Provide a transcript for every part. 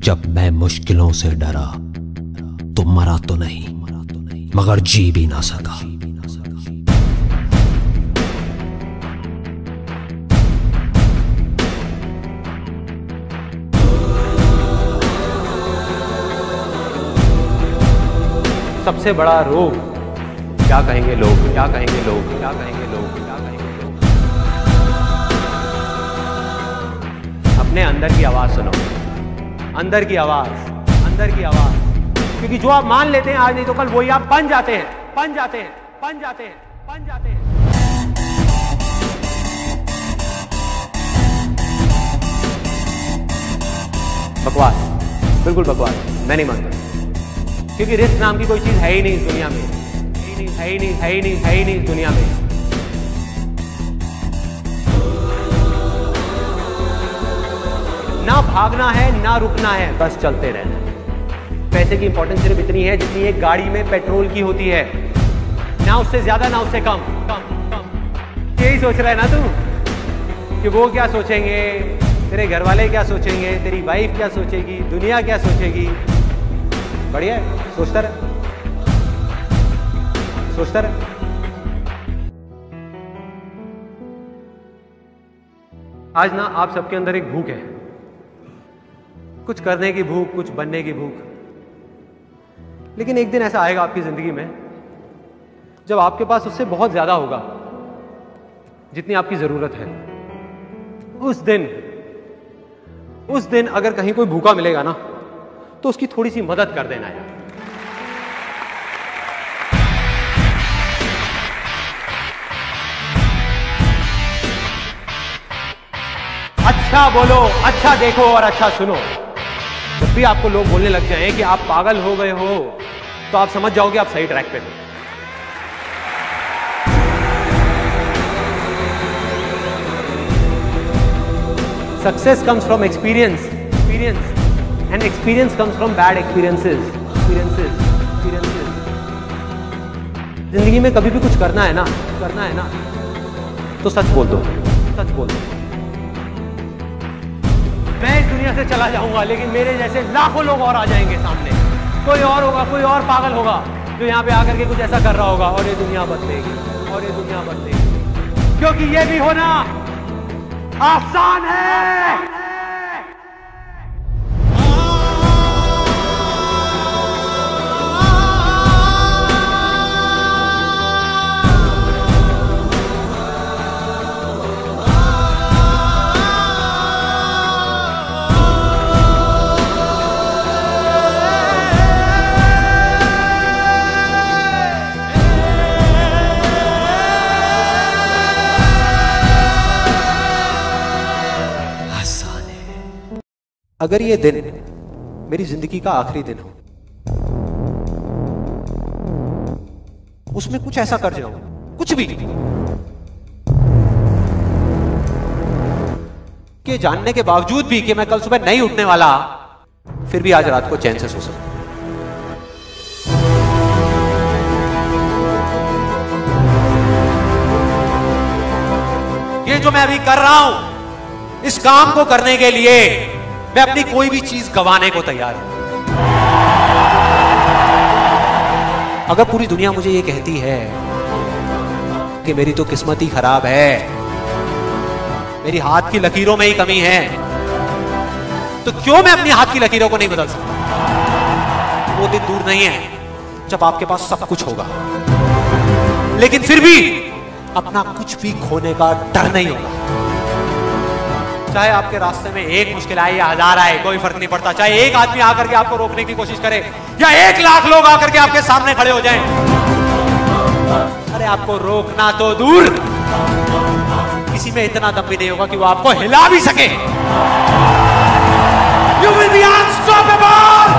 जब मैं मुश्किलों से डरा तो मरा तो नहीं मगर जी भी ना सका। सबसे बड़ा रोग क्या कहेंगे लोग, क्या कहेंगे लोग, क्या कहेंगे लोग, क्या कहेंगे लोग। अपने अंदर की आवाज सुनो, अंदर की आवाज, अंदर की आवाज। क्योंकि जो आप मान लेते हैं आज नहीं तो कल वही आप बन जाते हैं, बन जाते हैं, बन जाते हैं, बन जाते हैं। बकवास, बिल्कुल बकवास, मैं नहीं मानता। क्योंकि रिस्क नाम की कोई चीज है ही नहीं इस दुनिया में, है ही नहीं, है ही नहीं, है ही नहीं, है ही नहीं इस दुनिया में। ना भागना है ना रुकना है, बस चलते रहना है। पैसे की इंपॉर्टेंस सिर्फ इतनी है जितनी एक गाड़ी में पेट्रोल की होती है, ना उससे ज्यादा ना उससे कम, कम कम। यही सोच रहा है ना तू कि वो क्या सोचेंगे, तेरे घर वाले क्या सोचेंगे, तेरी वाइफ क्या सोचेगी, दुनिया क्या सोचेगी। बढ़िया है, सोचता रहे, सोचता रहे। आज ना आप सबके अंदर एक भूख है, कुछ करने की भूख, कुछ बनने की भूख। लेकिन एक दिन ऐसा आएगा आपकी जिंदगी में जब आपके पास उससे बहुत ज्यादा होगा जितनी आपकी जरूरत है। उस दिन अगर कहीं कोई भूखा मिलेगा ना तो उसकी थोड़ी सी मदद कर देना है। अच्छा बोलो, अच्छा देखो और अच्छा सुनो। जब भी आपको लोग बोलने लग जाएं कि आप पागल हो गए हो तो आप समझ जाओगे आप सही ट्रैक पे हो। Success comes from experience, and experience comes from bad experiences. जिंदगी में कभी भी कुछ करना है ना तो सच बोल दो, सच बोल दो। मैं इस दुनिया से चला जाऊंगा लेकिन मेरे जैसे लाखों लोग और आ जाएंगे सामने। कोई और होगा, कोई और पागल होगा जो यहाँ पे आकर के कुछ ऐसा कर रहा होगा और ये दुनिया बदलेगी, और ये दुनिया बदलेगी। क्योंकि ये भी होना आसान है। अगर ये दिन मेरी जिंदगी का आखिरी दिन हो, उसमें कुछ ऐसा कर जाऊं, कुछ भी, कि जानने के बावजूद भी कि मैं कल सुबह नहीं उठने वाला, फिर भी आज रात को चैन से सो सकूं। ये जो मैं अभी कर रहा हूं, इस काम को करने के लिए मैं अपनी कोई भी चीज गंवाने को तैयार हूं। अगर पूरी दुनिया मुझे ये कहती है कि मेरी तो किस्मत ही खराब है, मेरी हाथ की लकीरों में ही कमी है, तो क्यों मैं अपनी हाथ की लकीरों को नहीं बदल सकता? वो दिन दूर नहीं है जब आपके पास सब कुछ होगा, लेकिन फिर भी अपना कुछ भी खोने का डर नहीं होगा। चाहे आपके रास्ते में एक मुश्किल आए या हजार आए, कोई फर्क नहीं पड़ता। चाहे एक आदमी आकर के आपको रोकने की कोशिश करे या 1 लाख लोग आकर के आपके सामने खड़े हो जाएं, अरे आपको रोकना तो दूर, किसी में इतना दम भी नहीं होगा कि वो आपको हिला भी सके। You will be unstoppable!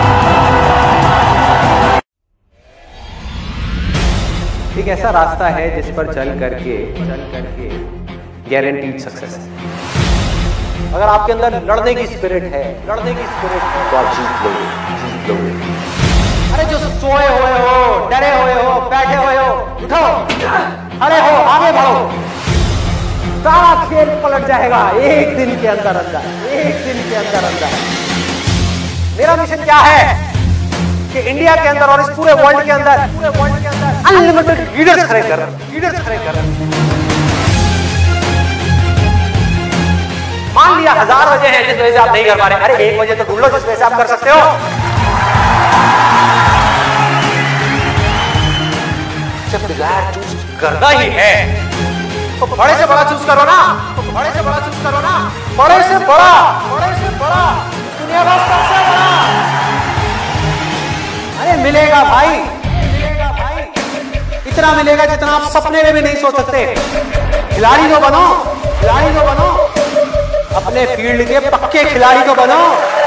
एक ऐसा रास्ता है जिस पर चल करके गारंटीड सक्सेस है। अगर आपके अंदर लड़ने की स्पिरिट है, तो आप जीत लोगे। अरे जो सोए हुए हो, डरे हुए हो, बैठे हुए हो, उठो, अरे हो, आगे बढ़ो। सारा खेल पलट जाएगा एक दिन के अंदर अंदर, एक दिन के अंदर अंदर। मेरा मिशन क्या है कि इंडिया के अंदर और इस पूरे वर्ल्ड के अंदर अनलिमिटेड लीडर्स खड़े कर। मान लिया 1000 वजह है जिस वजह से आप नहीं कर पा रहे, अरे 1 वजह तो ढूंढ लो जिस वजह से आप कर सकते हो। जब डिजायर चूज करना ही है तो बड़े से बड़ा चूज करो ना, बड़े से बड़ा दुनिया का सबसे बड़ा। अरे मिलेगा भाई, इतना मिलेगा जितना आप सपने में भी नहीं सोच सकते। खिलाड़ी तो बनो, अपने फील्ड के पक्के खिलाड़ी तो बनो।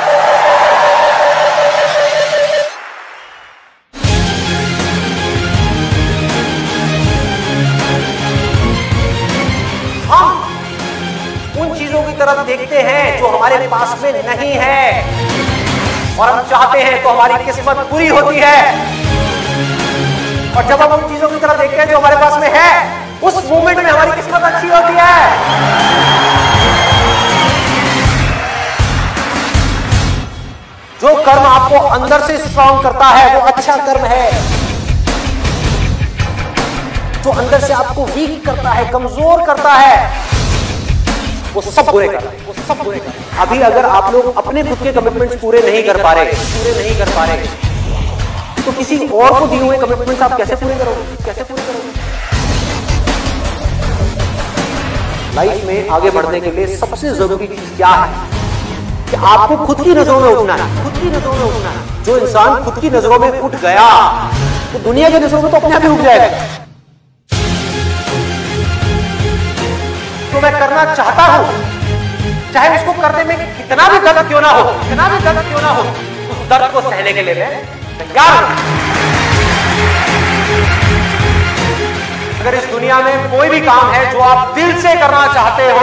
हम उन चीजों की तरफ देखते हैं जो हमारे पास में नहीं है, और हम चाहते हैं तो हमारी किस्मत पूरी होती है। और जब हम उन चीजों की तरफ देखते हैं जो हमारे पास में है, उस मोमेंट में हमारी किस्मत अच्छी होती है। जो कर्म आपको अंदर से स्ट्रांग करता है वो अच्छा कर्म है। जो अंदर से आपको वीक करता है, कमजोर करता है, वो सब बुरे कर रहे हैं। अभी अगर आप लोग अपने खुद के कमिटमेंट्स पूरे नहीं कर पा रहे तो किसी और को दिए हुए कमिटमेंट्स आप कैसे पूरे करोगे? लाइफ में आगे बढ़ने के लिए सबसे जरूरी चीज क्या है कि आपको खुद की नजरों में उठना है। जो इंसान खुद की नजरों में उठ गया तो दुनिया की नजरों में तो अपने आप ही उठ जाएगा। तो मैं करना चाहता हूं, चाहे उसको करने में कितना भी दर्द क्यों ना हो, उस दर्द को सहने के लिए मैं तैयार हूं। अगर इस दुनिया में कोई भी काम है जो आप दिल से करना चाहते हो,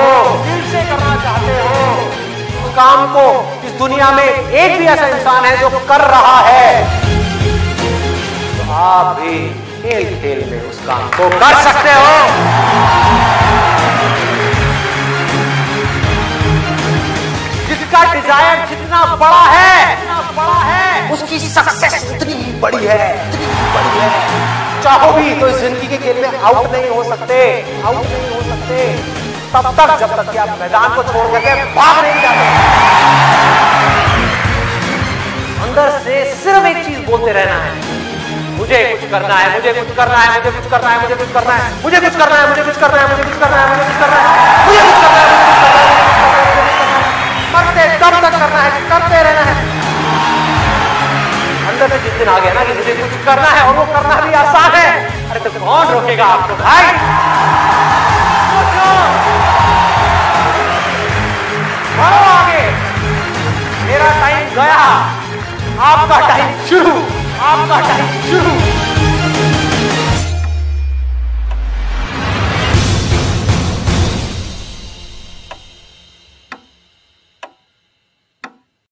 उस काम को इस दुनिया में एक भी ऐसा इंसान है जो कर रहा है, तो आप भी खेल में उस काम को कर सकते हो। जिसका डिजायर जितना बड़ा है उसकी सक्सेस उतनी बड़ी है। चाहो भी तो इस जिंदगी के खेल में आउट नहीं हो सकते तब तक जब तक कि आप मैदान को छोड़ करके भाग नहीं जाते। अंदर से सिर्फ एक चीज बोलते रहना है, मुझे कुछ करना है। मरते तब तक करना है, करते रहना है। अंदर से जिस दिन आ गया ना कि मुझे कुछ करना है और वो करना भी आसान है, अरे तो कौन रोकेगा आपको भाई? बढ़ो आगे, मेरा टाइम गया, आपका टाइम शुरू।